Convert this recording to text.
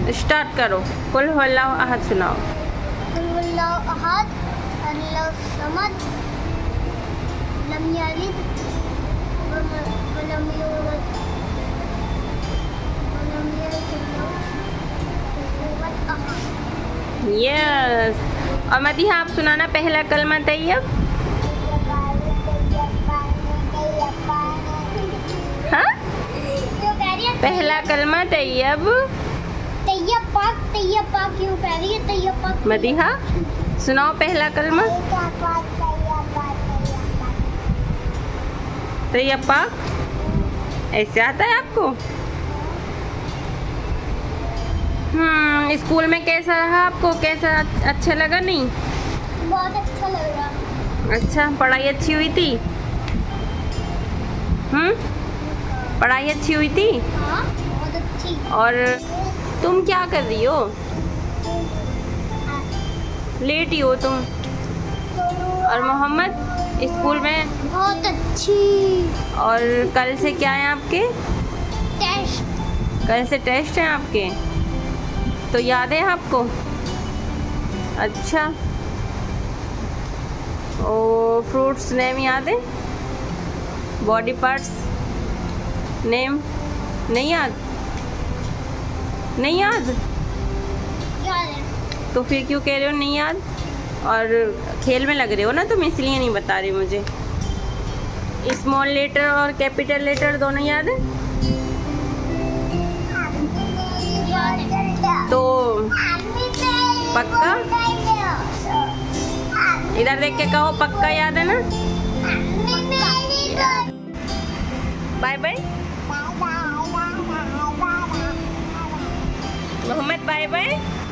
Start करो। कुल हुवल्लाहु अहद सुनाओ। कुल हुवल्लाहु अहद, अल्लाहु समद, लम यलिद वलम यूलद वलम यकुल लहू कुफुवन अहद। यस। और मदीहा आप सुनाना पहला कलमा तैयब। हाँ, पहला कलमा तैयब। तैयब पाक क्यों कह रही है? तैयब पाक। मदीहा सुनाओ पहला कलमा। तैयब पाक ऐसे आता है आपको? स्कूल में कैसा रहा आपको? कैसा अच्छा लगा? नहीं, बहुत अच्छा लग रहा। अच्छा, पढ़ाई अच्छी हुई थी? पढ़ाई अच्छी हुई थी? हाँ, बहुत अच्छी। और तुम क्या कर रही हो? लेट ही हो तुम। और मोहम्मद स्कूल में? बहुत अच्छी। और कल से क्या है आपके? टेस्ट। कल से टेस्ट हैं आपके, तो याद है आपको? अच्छा। ओ, फ्रूट्स नेम याद है? बॉडी पार्ट्स नेम नहीं याद? नहीं याद? याद है। तो फिर क्यों कह रहे हो नहीं याद? और खेल में लग रहे हो ना तुम, इसलिए नहीं बता रही मुझे। स्मॉल लेटर और कैपिटल लेटर दोनों याद है? तो पक्का? इधर देख के कहो पक्का याद है ना? Bye bye Mohammed, bye bye.